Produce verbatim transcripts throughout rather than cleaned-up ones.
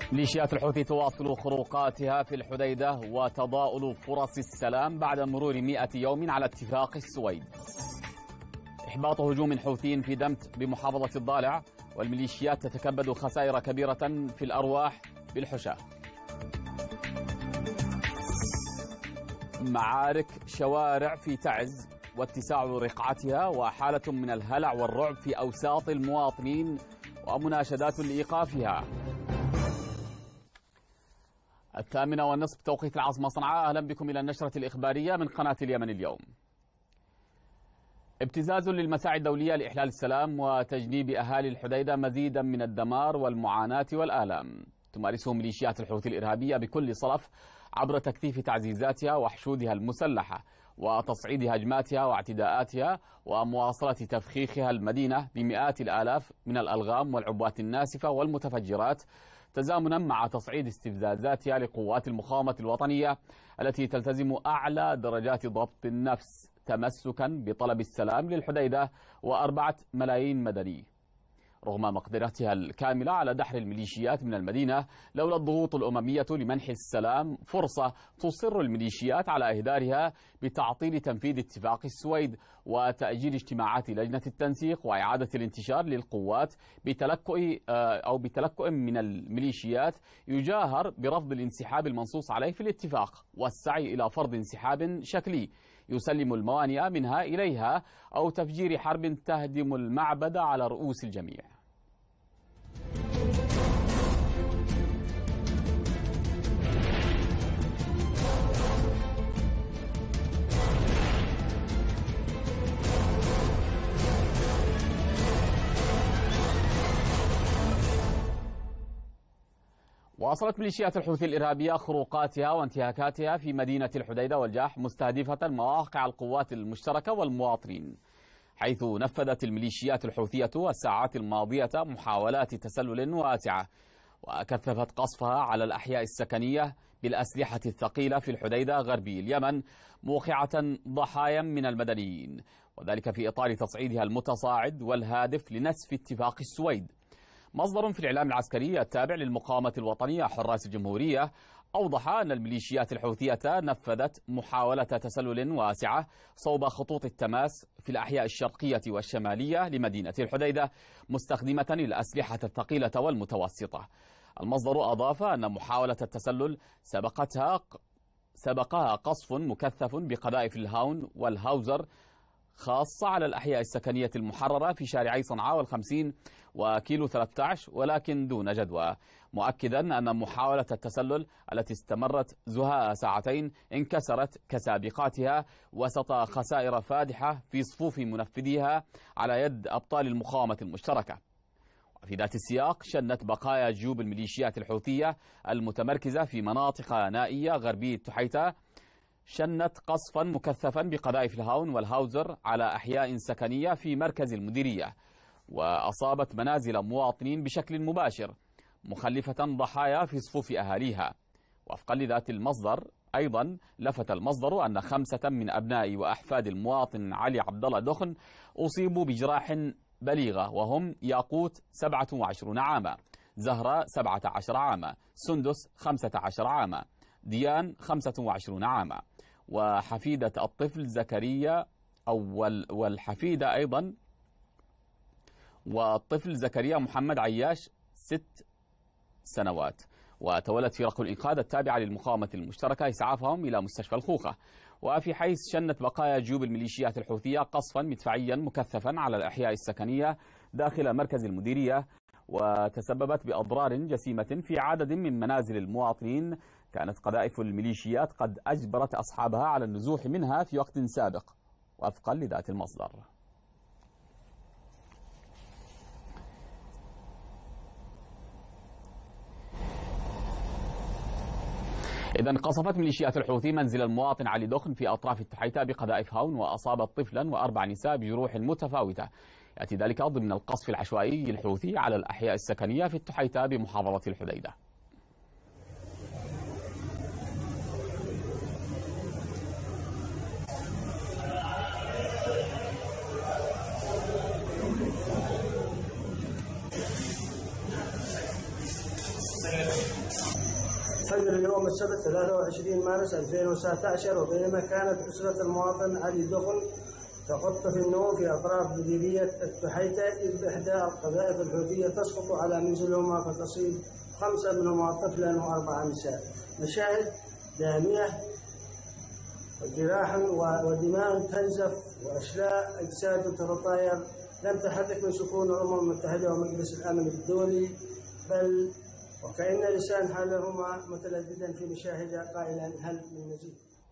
ميليشيات الحوثي تواصل خروقاتها في الحديدة وتضاؤل فرص السلام بعد مرور مئة يوم على اتفاق السويد. إحباط هجوم حوثي في دمت بمحافظة الضالع، والميليشيات تتكبد خسائر كبيرة في الأرواح بالحشاه. معارك شوارع في تعز واتساع رقعتها وحالة من الهلع والرعب في أوساط المواطنين ومناشدات لإيقافها. الثامنة والنصف توقيت العاصمة صنعاء. أهلا بكم إلى النشرة الإخبارية من قناة اليمن اليوم. ابتزاز للمساعي الدولية لإحلال السلام وتجنيب أهالي الحديدة مزيدا من الدمار والمعاناة والآلام تمارسه ميليشيات الحوثي الإرهابية بكل صلف عبر تكثيف تعزيزاتها وحشودها المسلحة وتصعيد هجماتها واعتداءاتها ومواصلة تفخيخها المدينة بمئات الآلاف من الألغام والعبوات الناسفة والمتفجرات، تزامنا مع تصعيد استفزازاتها لقوات المقاومة الوطنية التي تلتزم أعلى درجات ضبط النفس تمسكا بطلب السلام للحديدة وأربعة ملايين مدني. رغم مقدرتها الكاملة على دحر الميليشيات من المدينة، لولا الضغوط الأممية لمنح السلام فرصة، تصر الميليشيات على إهدارها بتعطيل تنفيذ اتفاق السويد وتأجيل اجتماعات لجنة التنسيق وإعادة الانتشار للقوات بتلكؤ أو بتلكؤ من الميليشيات يجاهر برفض الانسحاب المنصوص عليه في الاتفاق والسعي إلى فرض انسحاب شكلي يسلم الموانئ منها إليها أو تفجير حرب تهدم المعبد على رؤوس الجميع. واصلت ميليشيات الحوثي الإرهابية خروقاتها وانتهاكاتها في مدينة الحديدة والجاح مستهدفة مواقع القوات المشتركة والمواطنين، حيث نفذت الميليشيات الحوثية الساعات الماضية محاولات تسلل واسعة وكثفت قصفها على الأحياء السكنية بالأسلحة الثقيلة في الحديدة غربي اليمن، موقعة ضحايا من المدنيين، وذلك في إطار تصعيدها المتصاعد والهادف لنسف اتفاق السويد. مصدر في الإعلام العسكري التابع للمقاومة الوطنية حراس الجمهورية أوضح أن الميليشيات الحوثية نفذت محاولة تسلل واسعة صوب خطوط التماس في الأحياء الشرقية والشمالية لمدينة الحديدة مستخدمة الأسلحة الثقيلة والمتوسطة. المصدر أضاف أن محاولة التسلل سبقتها سبقها قصف مكثف بقذائف الهاون والهاوزر خاصة على الأحياء السكنية المحررة في شارعي صنعاء والخمسين وكيلو ثلاثة عشر ولكن دون جدوى، مؤكدا أن محاولة التسلل التي استمرت زهاء ساعتين انكسرت كسابقاتها وسط خسائر فادحة في صفوف منفذيها على يد أبطال المقاومة المشتركة. وفي ذات السياق شنت بقايا جيوب الميليشيات الحوثية المتمركزة في مناطق نائية غربي التحيتة شنت قصفا مكثفا بقذائف الهاون والهاوزر على أحياء سكنية في مركز المديرية، وأصابت منازل مواطنين بشكل مباشر مخلفة ضحايا في صفوف أهاليها. وفقا لذات المصدر أيضا لفت المصدر أن خمسة من أبناء وأحفاد المواطن علي عبد الله دخن أصيبوا بجراح بليغة، وهم ياقوت سبعة وعشرين عاما، زهرة سبعة عشر عاما، سندس خمسة عشر عاما، ديان خمسة وعشرين عاما، وحفيدة الطفل زكريا أو والحفيدة أيضا والطفل زكريا محمد عياش ست سنوات. وتولت فرق الإنقاذ التابعة للمقاومة المشتركة إسعافهم إلى مستشفى الخوخة. وفي حيث شنت بقايا جيوب الميليشيات الحوثية قصفا مدفعيا مكثفا على الأحياء السكنية داخل مركز المديرية، وتسببت بأضرار جسيمة في عدد من منازل المواطنين. كانت قذائف الميليشيات قد أجبرت أصحابها على النزوح منها في وقت سابق وفقا لذات المصدر. إذن قصفت ميليشيات الحوثي منزل المواطن علي دخن في أطراف التحيتة بقذائف هاون وأصابت طفلا وأربع نساء بجروح متفاوتة. يأتي ذلك ضمن القصف العشوائي للحوثي على الأحياء السكنية في التحيتة بمحافظة الحديدة. فجر اليوم السبت ثلاثة وعشرين مارس ألفين وتسعة عشر، وبينما كانت أسرة المواطن علي دغل تخط في النوم في أطراف مديرية التحيتة، إذ إحدى القذائف الحوثية تسقط على منزلهما فتصيب خمسة منهما طفلا وأربعة نساء. مشاهد دامية وجراح ودماء تنزف وأشلاء أجساد تتطاير لم تحرك من سكون الأمم المتحدة ومجلس الأمن الدولي، بل وكأن لسان حالهما متلذذا في مشاهدة قائلا هل من مزيد.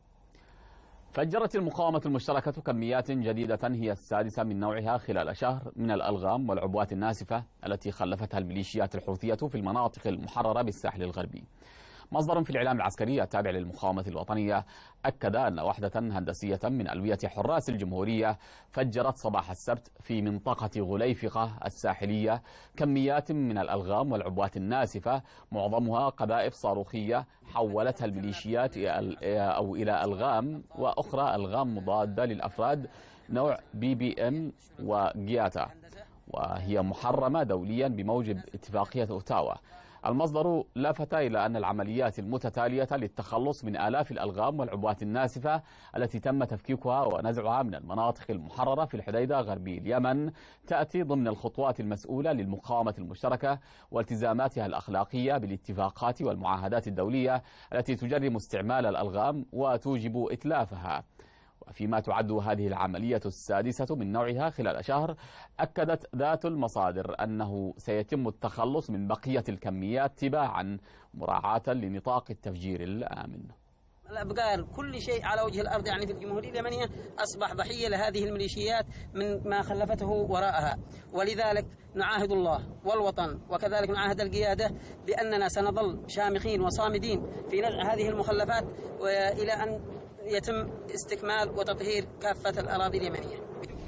فجرت المقاومة المشتركة كميات جديدة هي السادسة من نوعها خلال شهر من الألغام والعبوات الناسفة التي خلفتها الميليشيات الحوثية في المناطق المحررة بالساحل الغربي. مصدر في الإعلام العسكري التابع للمقاومة الوطنية أكد أن وحدة هندسية من ألوية حراس الجمهورية فجرت صباح السبت في منطقة غليفقة الساحلية كميات من الألغام والعبوات الناسفة، معظمها قذائف صاروخية حولتها الميليشيات أو إلى ألغام، وأخرى ألغام مضادة للأفراد نوع بي بي إم وجياتا، وهي محرمة دوليا بموجب اتفاقية أوتاوا. المصدر لفت إلى أن العمليات المتتالية للتخلص من آلاف الألغام والعبوات الناسفة التي تم تفكيكها ونزعها من المناطق المحررة في الحديدة غربي اليمن تأتي ضمن الخطوات المسؤولة للمقاومة المشتركة والتزاماتها الأخلاقية بالاتفاقات والمعاهدات الدولية التي تجرم استعمال الألغام وتوجب إتلافها. وفيما تعد هذه العملية السادسة من نوعها خلال شهر، أكدت ذات المصادر أنه سيتم التخلص من بقية الكميات تباعا مراعاة لنطاق التفجير الآمن. الأبقار كل شيء على وجه الأرض يعني في الجمهورية اليمنية أصبح ضحية لهذه الميليشيات من ما خلفته وراءها، ولذلك نعاهد الله والوطن وكذلك نعاهد القيادة بأننا سنظل شامخين وصامدين في نزع هذه المخلفات وإلى أن يتم استكمال وتطهير كافة الأراضي اليمنية.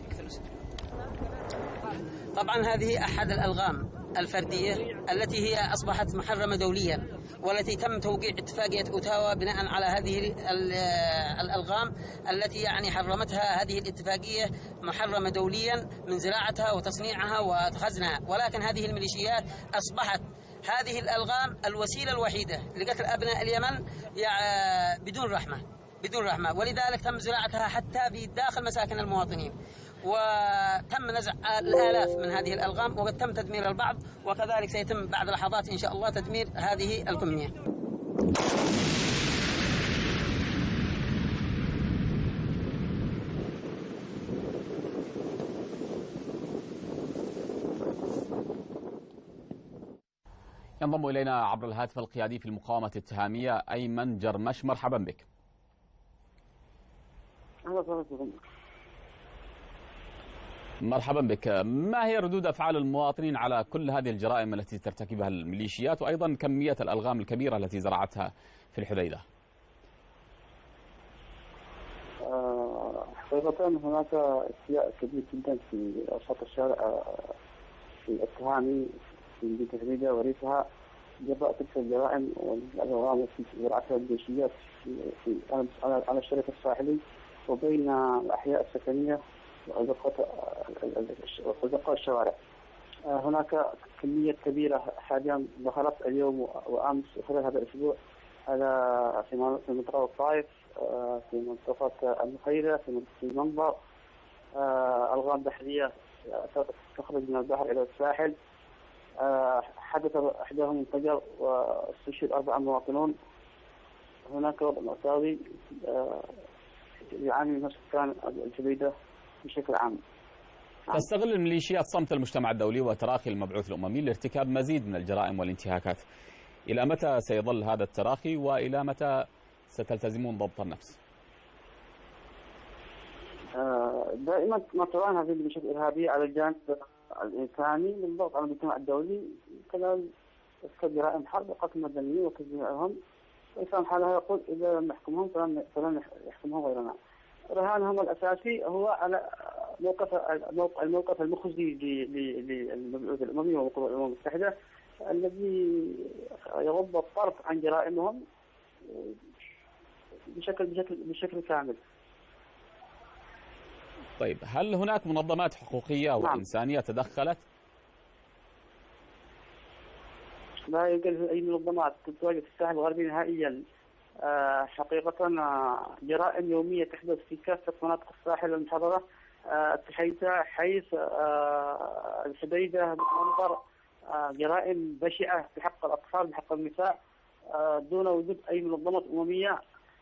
طبعا هذه أحد الألغام الفردية التي هي أصبحت محرمة دوليا، والتي تم توقيع اتفاقية أوتاوا بناء على هذه الألغام التي يعني حرمتها هذه الاتفاقية، محرمة دوليا من زراعتها وتصنيعها وخزنها. ولكن هذه الميليشيات أصبحت هذه الألغام الوسيلة الوحيدة لقتل أبناء اليمن بدون رحمة بدون رحمة ولذلك تم زراعتها حتى في داخل مساكن المواطنين، وتم نزع الآلاف من هذه الألغام وقد تم تدمير البعض، وكذلك سيتم بعد لحظات إن شاء الله تدمير هذه الكمية. ينضم إلينا عبر الهاتف القيادي في المقاومة التهامية أيمن جرمش، مرحبا بك. مرحبا بك. ما هي ردود أفعال المواطنين على كل هذه الجرائم التي ترتكبها الميليشيات، وأيضا كمية الألغام الكبيرة التي زرعتها في الحديدة؟ حقيقة هناك استياء كبير جدا في أوساط الشارع في التهامي في مدينة الحديدة وريفها جراء تلك الجرائم والألغام التي زرعتها الميليشيات في على الشريط الساحلي وبين الأحياء السكنية وأزقة الشوارع. هناك كمية كبيرة حاليا ظهرت اليوم وأمس خلال هذا الأسبوع على في منطقة الطائف، في منطقة المخيرة، في منبر، ألغام بحرية تخرج من البحر إلى الساحل. حدث أحدهم انفجر واستشهد أربعة مواطنون. هناك وضع مأساوي يعاني منه سكان الحديدة بشكل عام. تستغل الميليشيات صمت المجتمع الدولي وتراخي المبعوث الأممي لارتكاب مزيد من الجرائم والانتهاكات. إلى متى سيظل هذا التراخي وإلى متى ستلتزمون ضبط النفس؟ دائما ما تران هذه الميليشيات الإرهابية على الجانب الإنساني للضغط على المجتمع الدولي خلال جرائم حرب وقتل مدنيين وكذبهم. الإنسان حالها يقول إذا لم نحكمهم فلن يحكمهم غيرنا. رهانهم الأساسي هو على موقف الموقف المخزي للمبعوث الأممي ومقر الأمم المتحدة الذي يغض الطرف عن جرائمهم بشكل بشكل بشكل كامل. طيب، هل هناك منظمات حقوقية وإنسانية تدخلت؟ لا يوجد أي منظمات تتواجد في الساحل الغربي نهائيا. حقيقة جرائم يومية تحدث في كافة مناطق الساحل المحررة، التحيتة، حيث الحديدة، منظر جرائم بشعة بحق الأطفال بحق النساء دون وجود أي منظمة أممية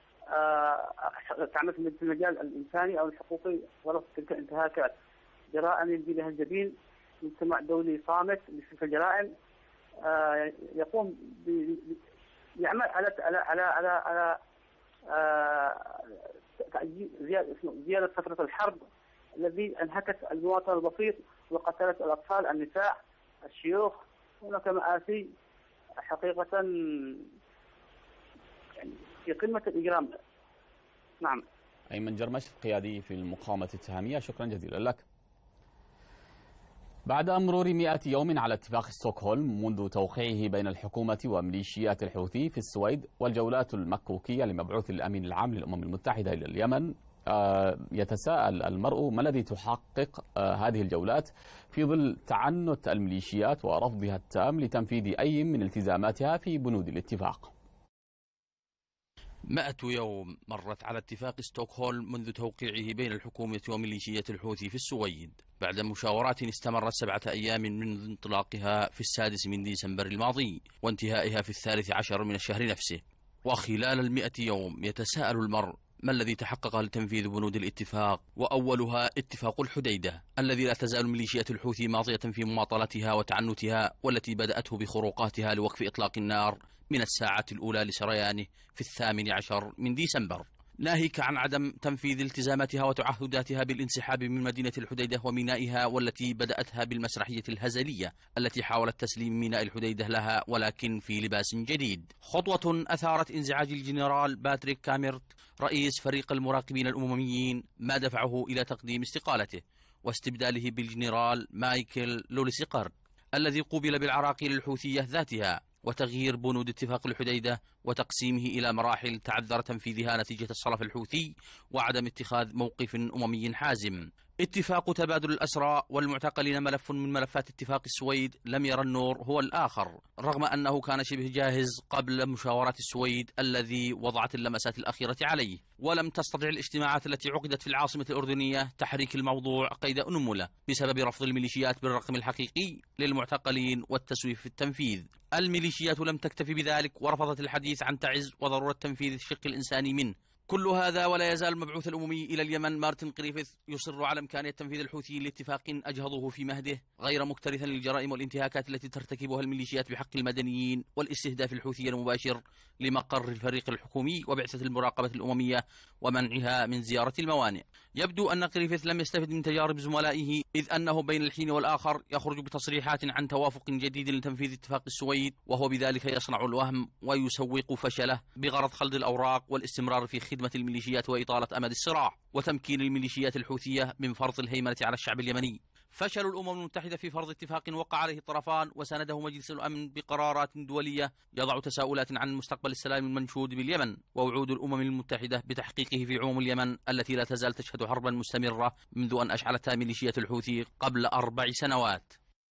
تعمل في المجال الإنساني أو الحقوقي ورفض تلك الانتهاكات. جرائم يلبي لها الجبين، مجتمع دولي صامت لتلك الجرائم، يقوم ب يعمل على على على على, على زيادة زيادة فترة الحرب الذي انهكت المواطن البسيط وقتلت الأطفال، النساء، الشيوخ. هناك مآسي حقيقة يعني في قمة الإجرام. نعم. أيمن جرمش، قيادي في المقاومة التهامية، شكرا جزيلا لك. بعد مرور مئة يوم على اتفاق ستوكهولم منذ توقيعه بين الحكومة وميليشيات الحوثي في السويد والجولات المكوكية لمبعوث الأمين العام للأمم المتحدة إلى اليمن، يتساءل المرء ما الذي تحقق هذه الجولات في ظل تعنت الميليشيات ورفضها التام لتنفيذ أي من التزاماتها في بنود الاتفاق. مئة يوم مرت على اتفاق ستوكهولم منذ توقيعه بين الحكومة وميليشيات الحوثي في السويد بعد مشاورات استمرت سبعة أيام منذ انطلاقها في السادس من ديسمبر الماضي وانتهائها في الثالث عشر من الشهر نفسه. وخلال المئة يوم يتساءل المرء ما الذي تحقق لتنفيذ بنود الاتفاق، وأولها اتفاق الحديدة الذي لا تزال ميليشيات الحوثي ماضية في مماطلتها وتعنتها، والتي بدأته بخروقاتها لوقف إطلاق النار من الساعة الأولى لسريانه في الثامن عشر من ديسمبر، ناهيك عن عدم تنفيذ التزاماتها وتعهداتها بالانسحاب من مدينة الحديدة ومينائها، والتي بدأتها بالمسرحية الهزلية التي حاولت تسليم ميناء الحديدة لها ولكن في لباس جديد. خطوة أثارت انزعاج الجنرال باتريك كاميرت رئيس فريق المراقبين الأمميين، ما دفعه إلى تقديم استقالته واستبداله بالجنرال مايكل لوليسيقر الذي قوبل بالعراقيل الحوثية ذاتها، وتغيير بنود اتفاق الحديدة وتقسيمه إلى مراحل تعذر تنفيذها نتيجة الصلف الحوثي وعدم اتخاذ موقف أممي حازم. اتفاق تبادل الأسرى والمعتقلين ملف من ملفات اتفاق السويد لم يرى النور هو الآخر، رغم أنه كان شبه جاهز قبل مشاورات السويد الذي وضعت اللمسات الأخيرة عليه، ولم تستطع الاجتماعات التي عقدت في العاصمة الأردنية تحريك الموضوع قيد أنملة بسبب رفض الميليشيات بالرقم الحقيقي للمعتقلين والتسويف في التنفيذ. الميليشيات لم تكتفي بذلك ورفضت الحديث عن تعز وضرورة تنفيذ الشق الإنساني منه. كل هذا ولا يزال المبعوث الأممي إلى اليمن مارتن غريفيث يصر على إمكانية تنفيذ الحوثيين لاتفاق أجهضه في مهده، غير مكترثا للجرائم والانتهاكات التي ترتكبها الميليشيات بحق المدنيين والاستهداف الحوثي المباشر لمقر الفريق الحكومي وبعثة المراقبة الأممية ومنعها من زيارة الموانئ. يبدو أن غريفيث لم يستفد من تجارب زملائه، إذ أنه بين الحين والآخر يخرج بتصريحات عن توافق جديد لتنفيذ اتفاق السويد، وهو بذلك يصنع الوهم ويسوق فشله بغرض خلط الأوراق والاستمرار في خدمة الميليشيات وإطالة أمد الصراع وتمكين الميليشيات الحوثية من فرض الهيمنة على الشعب اليمني. فشل الأمم المتحدة في فرض اتفاق وقع عليه الطرفان وسانده مجلس الأمن بقرارات دولية يضع تساؤلات عن مستقبل السلام المنشود باليمن، ووعود الأمم المتحدة بتحقيقه في عموم اليمن التي لا تزال تشهد حربا مستمرة منذ أن أشعلتها ميليشيات الحوثي قبل أربع سنوات.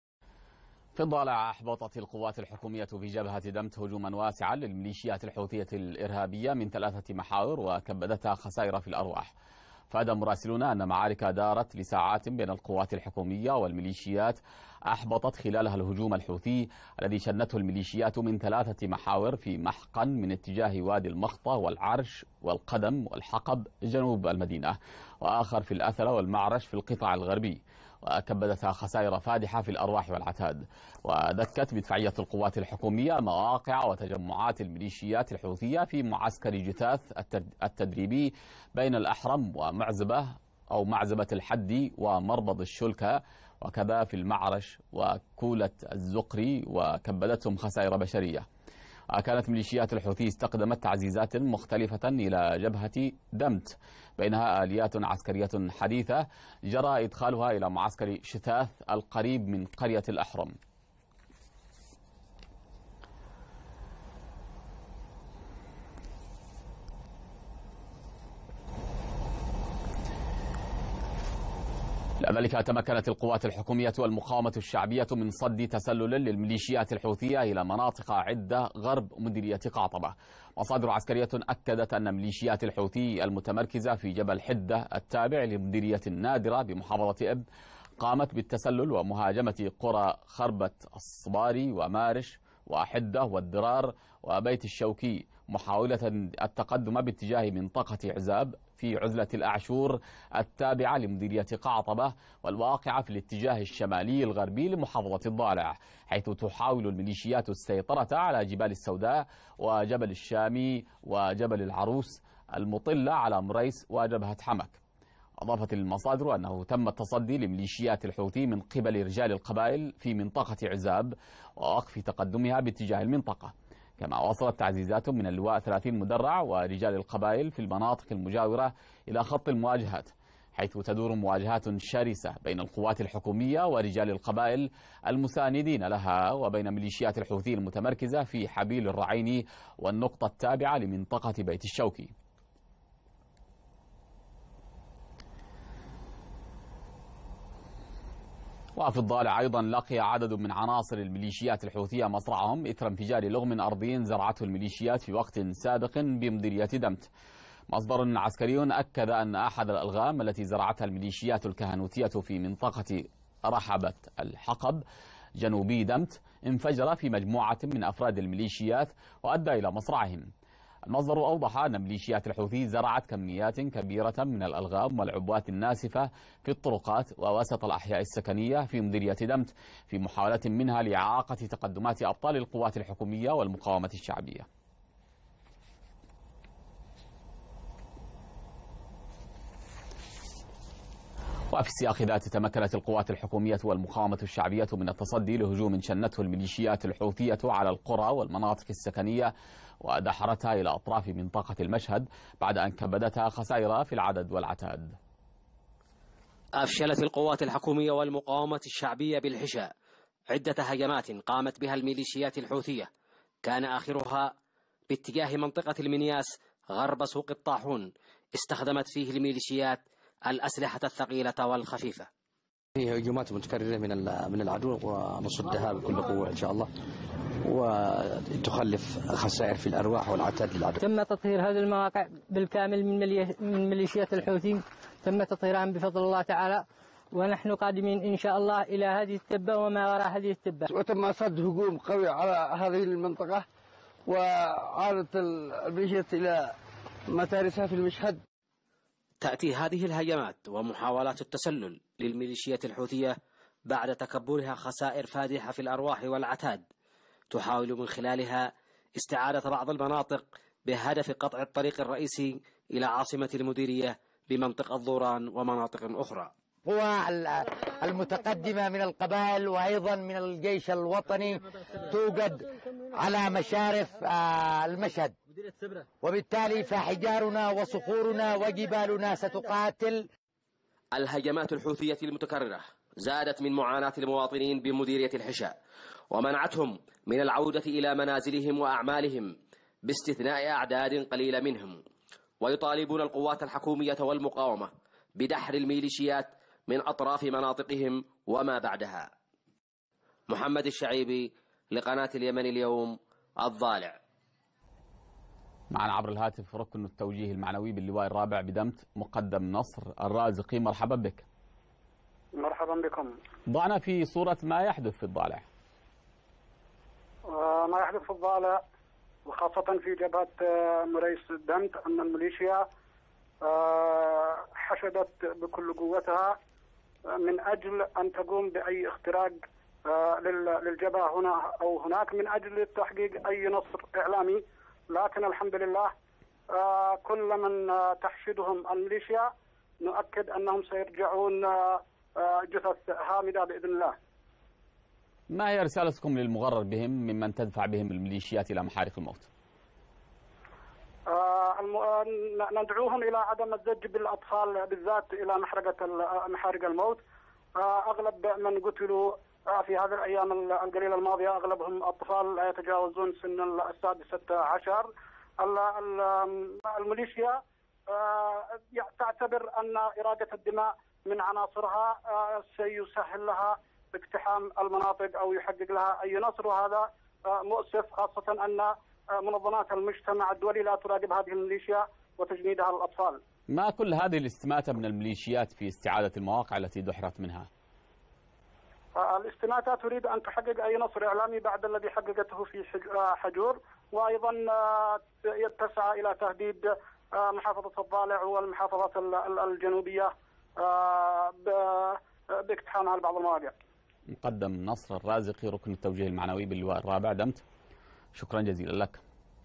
في الضالع أحبطت القوات الحكومية في جبهة دمت هجوما واسعا للميليشيات الحوثية الإرهابية من ثلاثة محاور وكبدتها خسائر في الأرواح. فأدى مراسلون أن معارك دارت لساعات بين القوات الحكومية والميليشيات أحبطت خلالها الهجوم الحوثي الذي شنته الميليشيات من ثلاثة محاور في محقن من اتجاه وادي المخطة والعرش والقدم والحقب جنوب المدينة، وآخر في الأثلة والمعرش في القطاع الغربي، وكبدتها خسائر فادحة في الأرواح والعتاد. ودكت مدفعية القوات الحكومية مواقع وتجمعات الميليشيات الحوثية في معسكر جثاث التدريبي بين الأحرم ومعزبة أو معزبة الحدي ومربض الشلكة، وكذا في المعرش وكولة الزقري، وكبدتهم خسائر بشرية. كانت ميليشيات الحوثي استخدمت تعزيزات مختلفة إلى جبهة دمت، بينها آليات عسكرية حديثة جرى إدخالها إلى معسكر شثاث القريب من قرية الأحرم. كذلك تمكنت القوات الحكومية والمقاومة الشعبية من صد تسلل للميليشيات الحوثية إلى مناطق عدة غرب مديرية قعطبة. مصادر عسكرية أكدت أن ميليشيات الحوثي المتمركزة في جبل حدة التابع لمديرية النادرة بمحافظة إب قامت بالتسلل ومهاجمة قرى خربة الصباري ومارش وحدة والدرار وبيت الشوكي، محاولة التقدم باتجاه منطقة عزاب في عزلة الأعشور التابعة لمديرية قعطبة والواقعة في الاتجاه الشمالي الغربي لمحافظة الضالع، حيث تحاول الميليشيات السيطرة على جبال السوداء وجبل الشامي وجبل العروس المطلة على مريس وجبهة حمك. أضافت المصادر أنه تم التصدي لميليشيات الحوثي من قبل رجال القبائل في منطقة عزاب ووقف تقدمها باتجاه المنطقة، كما وصلت تعزيزات من اللواء ثلاثين مدرع ورجال القبائل في المناطق المجاورة إلى خط المواجهات، حيث تدور مواجهات شرسة بين القوات الحكومية ورجال القبائل المساندين لها وبين ميليشيات الحوثي المتمركزة في حبيل الرعيني والنقطة التابعة لمنطقة بيت الشوكي. وفي الضالع أيضا لقي عدد من عناصر الميليشيات الحوثية مصرعهم إثر انفجار لغم أرضي زرعته الميليشيات في وقت سابق بمديرية دمت. مصدر عسكري أكد أن أحد الألغام التي زرعتها الميليشيات الكهنوتية في منطقة رحبة الحقب جنوبي دمت انفجر في مجموعة من أفراد الميليشيات وأدى إلى مصرعهم. المصدر أوضح أن ميليشيات الحوثي زرعت كميات كبيرة من الألغام والعبوات الناسفة في الطرقات ووسط الأحياء السكنية في مديرية دمت في محاولة منها لإعاقة تقدمات أبطال القوات الحكومية والمقاومة الشعبية. وفي السياق ذاته تمكنت القوات الحكومية والمقاومة الشعبية من التصدي لهجوم شنته الميليشيات الحوثية على القرى والمناطق السكنية ودحرتها إلى أطراف منطقة المشهد بعد أن كبدتها خسائر في العدد والعتاد. أفشلت القوات الحكومية والمقاومة الشعبية بالحشاء عدة هجمات قامت بها الميليشيات الحوثية، كان آخرها باتجاه منطقة المنياس غرب سوق الطاحون، استخدمت فيه الميليشيات الأسلحة الثقيلة والخفيفة. هي هجومات متكررة من من العدو ونصدها بكل قوة إن شاء الله، وتخلف خسائر في الأرواح والعتاد للعدو. تم تطهير هذه المواقع بالكامل من ميليشيات الحوثي، تم تطهيرها بفضل الله تعالى، ونحن قادمين إن شاء الله إلى هذه التبة وما وراء هذه التبة. وتم صد هجوم قوي على هذه المنطقة، وعادت الميليشيات إلى متارسها في المشهد. تأتي هذه الهجمات ومحاولات التسلل للميليشيات الحوثية بعد تكبرها خسائر فادحة في الأرواح والعتاد، تحاول من خلالها استعادة بعض المناطق بهدف قطع الطريق الرئيسي إلى عاصمة المديرية بمنطقة ضوران ومناطق أخرى. القوى المتقدمة من القبائل وأيضا من الجيش الوطني توجد على مشارف المشهد، وبالتالي فحجارنا وصخورنا وجبالنا ستقاتل. الهجمات الحوثية المتكررة زادت من معاناة المواطنين بمديرية الحشاء ومنعتهم من العودة إلى منازلهم وأعمالهم باستثناء أعداد قليلة منهم، ويطالبون القوات الحكومية والمقاومة بدحر الميليشيات من أطراف مناطقهم وما بعدها. محمد الشعيبي لقناة اليمن اليوم، الضالع. معنا عبر الهاتف ركن التوجيه المعنوي باللواء الرابع بدمت مقدم نصر الرازقي، مرحبا بك. مرحبا بكم. ضعنا في صورة ما يحدث في الضالع. ما يحدث في الضالع وخاصة في جبهة مريس دمت أن الميليشيا حشدت بكل قوتها من أجل أن تقوم بأي اختراق للجبهة هنا أو هناك من أجل تحقيق أي نصر إعلامي، لكن الحمد لله كل من تحشدهم الميليشيا نؤكد أنهم سيرجعون جثث هامدة بإذن الله. ما هي رسالتكم للمغرر بهم ممن تدفع بهم الميليشيات إلى محارق الموت؟ ندعوهم إلى عدم الزج بالأطفال بالذات إلى محرقة محارق الموت. أغلب من قتلوا في هذه الأيام القليلة الماضية أغلبهم أطفال لا يتجاوزون سن السادسة عشر. الميليشيا تعتبر أن إراقة الدماء من عناصرها سيسهل لها اقتحام المناطق أو يحقق لها أي نصر، وهذا مؤسف، خاصة أن منظمات المجتمع الدولي لا تراقب هذه الميليشيا وتجنيدها للأطفال. ما كل هذه الاستماتة من الميليشيات في استعادة المواقع التي دحرت منها؟ الاستماتة تريد أن تحقق أي نصر إعلامي بعد الذي حققته في حجور، وأيضا تسعى إلى تهديد محافظة الضالع والمحافظات الجنوبية باقتحامها لبعض المواقع. مقدم نصر الرازقي، ركن التوجيه المعنوي باللواء الرابع، دمت، شكرا جزيلا لك.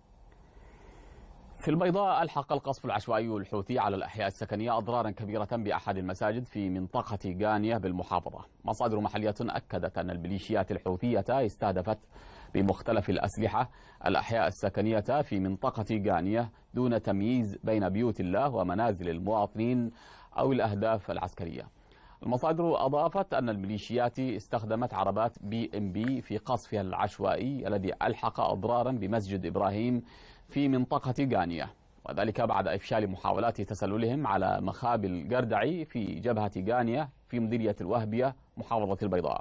في البيضاء ألحق القصف العشوائي الحوثي على الأحياء السكنية أضرارا كبيرة بأحد المساجد في منطقة غانية بالمحافظة. مصادر محلية أكدت أن الميليشيات الحوثية استهدفت بمختلف الأسلحة الأحياء السكنية في منطقة غانية دون تمييز بين بيوت الله ومنازل المواطنين أو الأهداف العسكرية. المصادر أضافت أن الميليشيات استخدمت عربات بي ام بي في قصفها العشوائي الذي ألحق أضرارا بمسجد إبراهيم في منطقة غانية، وذلك بعد إفشال محاولات تسللهم على مخابئ القردعي في جبهة غانية في مديرية الوهبية محافظة البيضاء.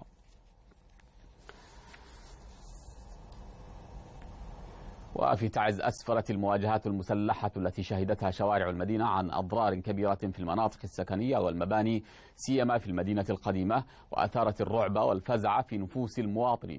وفي تعز أسفرت المواجهات المسلحة التي شهدتها شوارع المدينة عن أضرار كبيرة في المناطق السكنية والمباني سيما في المدينة القديمة، وأثارت الرعب والفزع في نفوس المواطنين.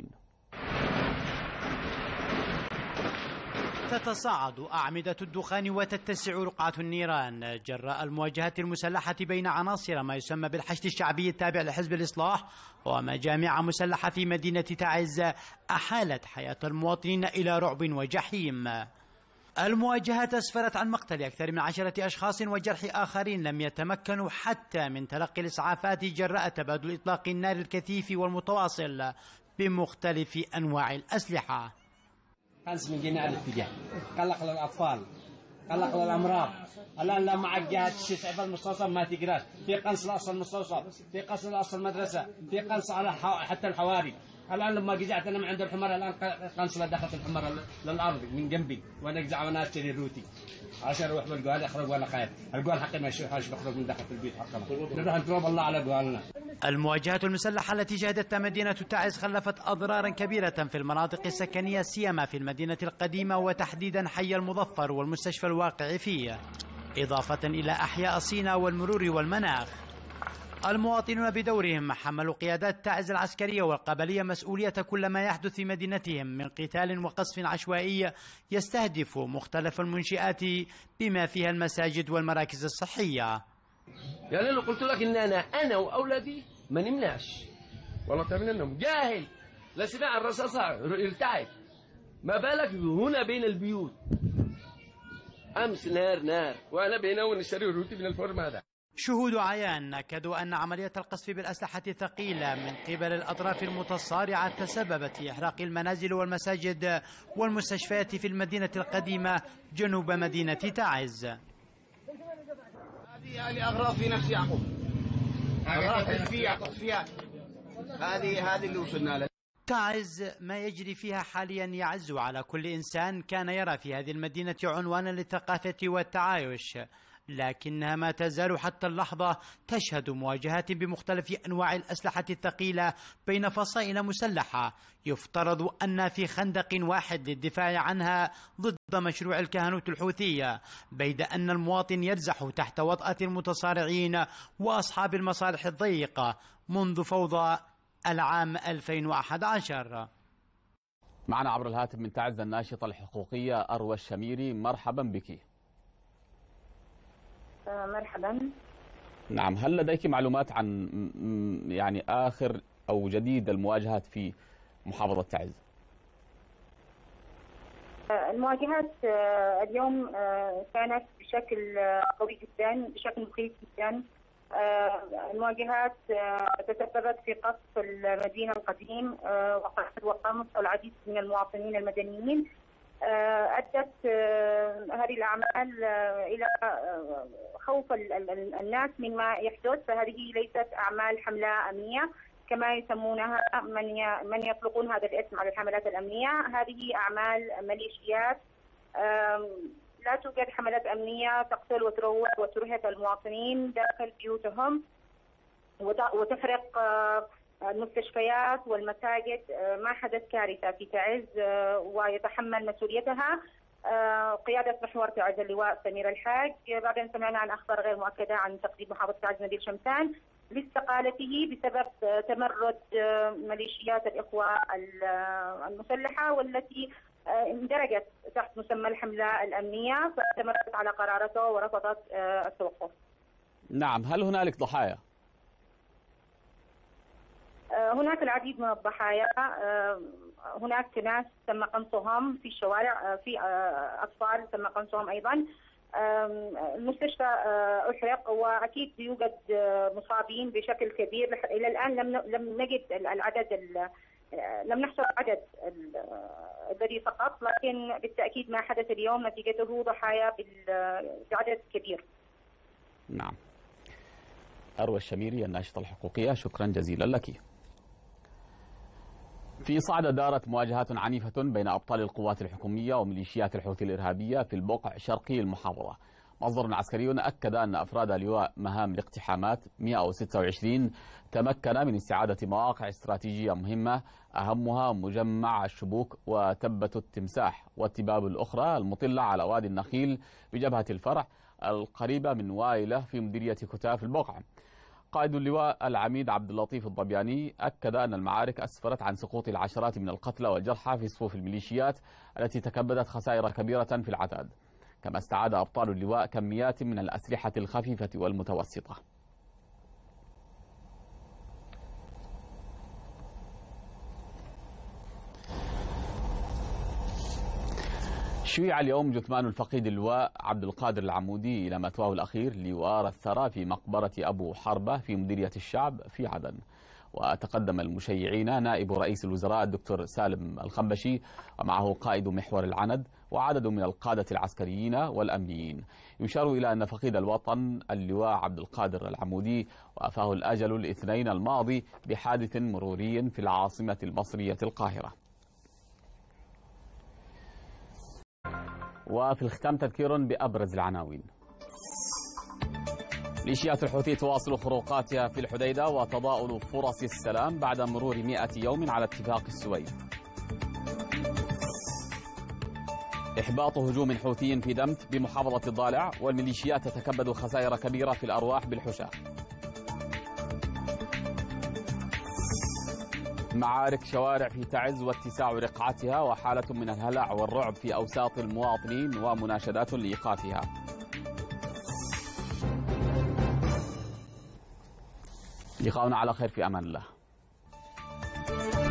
تتصاعد أعمدة الدخان وتتسع رقعة النيران جراء المواجهات المسلحة بين عناصر ما يسمى بالحشد الشعبي التابع لحزب الإصلاح ومجامع مسلحة في مدينة تعز أحالت حياة المواطنين إلى رعب وجحيم. المواجهات أسفرت عن مقتل أكثر من عشرة أشخاص وجرح آخرين لم يتمكنوا حتى من تلقي الإسعافات جراء تبادل إطلاق النار الكثيف والمتواصل بمختلف أنواع الأسلحة. قنص من جميع الاتجاه، قلق للأطفال، قلق للأمراض. الآن لا معك جهة تستعب المستوصف ما تقراش، في قنص لأصل المستوصف، في قنص لأصل المدرسة، في قنص على حتى الحواري. الآن لما جزعت أنا من عند الحمار الآن قنص دخلت الحمار للأرض من جنبي، وأنا أجزع وأنا أشتري الروتي عشان أروح بالجوال أخرج وأنا خايف، الجوال حقي ما يشوفهاش بخرج من داخل البيت حقنا، نروح نتوب الله على جوالنا. المواجهات المسلحة التي شهدتها مدينة تعز خلفت أضرارا كبيرة في المناطق السكنية سيما في المدينة القديمة وتحديدا حي المظفر والمستشفى الواقع فيه، إضافة إلى أحياء صينا والمرور والمناخ. المواطنون بدورهم حملوا قيادات تعز العسكرية والقبلية مسؤولية كل ما يحدث في مدينتهم من قتال وقصف عشوائي يستهدف مختلف المنشآت بما فيها المساجد والمراكز الصحية. يعني لو قلت لك إن أنا أنا وأولادي ما نمنعش، والله تعمل أنهم جاهل لا سمع الرصاصة يرتعد، ما بالك هنا بين البيوت. أمس نار نار وأنا بينه ونشتري روتي من الفرن هذا. شهود عيان أكدوا أن عملية القصف بالأسلحة الثقيلة من قبل الأطراف المتصارعة تسببت في إحراق المنازل والمساجد والمستشفيات في المدينة القديمة جنوب مدينة تعز. هذه يعني أغراض في نفس يعقوب، أغراض حزبية تصفيات، هذه هذه اللي وصلنا لها. تعز ما يجري فيها حاليا يعز على كل إنسان كان يرى في هذه المدينة عنوانا للثقافة والتعايش، لكنها ما تزال حتى اللحظة تشهد مواجهات بمختلف أنواع الأسلحة الثقيلة بين فصائل مسلحة يفترض أن في خندق واحد للدفاع عنها ضد مشروع الكهنوت الحوثية، بيد أن المواطن يرزح تحت وطأة المتصارعين وأصحاب المصالح الضيقة منذ فوضى العام ألفين وأحد عشر. معنا عبر الهاتف من تعز الناشطة الحقوقية أروى الشميري، مرحبا بك. مرحبا. نعم، هل لديك معلومات عن يعني آخر أو جديد المواجهات في محافظة تعز؟ المواجهات اليوم كانت بشكل قوي جدا، بشكل مخيف جدا. المواجهات تسببت في قصف المدينة القديم وقتل وقمص العديد من المواطنين المدنيين. أدت هذه الأعمال إلى خوف الناس مما يحدث، فهذه ليست أعمال حملة أمنية كما يسمونها من من يطلقون هذا الاسم على الحملات الأمنية. هذه أعمال ميليشيات، لا توجد حملات أمنية تقتل وتروع وترهق المواطنين داخل بيوتهم. وتحرق المستشفيات والمساجد. ما حدث كارثة في تعز ويتحمل مسؤوليتها قيادة محور تعز اللواء سمير الحاج. بعدين سمعنا عن أخبار غير مؤكدة عن تقديم محافظ تعز نبيل شمسان لاستقالته بسبب تمرد ميليشيات الإخوة المسلحة والتي اندرجت تحت مسمى الحملة الأمنية، فاستمرت على قرارته ورفضت التوقف. نعم، هل هنالك ضحايا؟ هناك العديد من الضحايا. هناك ناس تم قنصهم في الشوارع، في أطفال تم قنصهم أيضا. المستشفى أحرق وأكيد يوجد مصابين بشكل كبير. إلى الآن لم لم نجد العدد، لم نحصل عدد الذي سقط، لكن بالتأكيد ما حدث اليوم نتيجته ضحايا بعدد كبير. نعم. أروى الشميري الناشطة الحقوقية، شكرا جزيلا لك. في صعدة دارت مواجهات عنيفة بين أبطال القوات الحكومية وميليشيات الحوثي الإرهابية في البقع شرقي المحافظة. مصدر عسكري أكد أن أفراد لواء مهام الاقتحامات مئة وستة وعشرين تمكن من استعادة مواقع استراتيجية مهمة، أهمها مجمع الشبوك وتبة التمساح والتباب الأخرى المطلة على وادي النخيل بجبهة الفرع القريبة من وايلة في مديرية كتاف البقع. قائد اللواء العميد عبد اللطيف الضبياني أكد أن المعارك أسفرت عن سقوط العشرات من القتلى والجرحى في صفوف الميليشيات التي تكبدت خسائر كبيرة في العتاد، كما استعاد أبطال اللواء كميات من الأسلحة الخفيفة والمتوسطة. شيع اليوم جثمان الفقيد اللواء عبد القادر العمودي إلى مثواه الأخير ليوارى الثرى في مقبرة أبو حربة في مديرية الشعب في عدن. وتقدم المشيعين نائب رئيس الوزراء الدكتور سالم الخنبشي ومعه قائد محور العند وعدد من القادة العسكريين والأمنيين. يشار إلى أن فقيد الوطن اللواء عبد القادر العمودي وافاه الأجل الاثنين الماضي بحادث مروري في العاصمة المصرية القاهرة. وفي الختام تذكير بأبرز العناوين. ميليشيات الحوثي تواصل خروقاتها في الحديدة وتضاؤل فرص السلام بعد مرور مئة يوم على اتفاق السويد. إحباط هجوم حوثي في دمت بمحافظة الضالع والميليشيات تتكبد خسائر كبيرة في الأرواح بالحشا. معارك شوارع في تعز واتساع رقعتها وحالة من الهلع والرعب في أوساط المواطنين ومناشدات لإيقافها. لقاؤنا على خير، في أمان الله.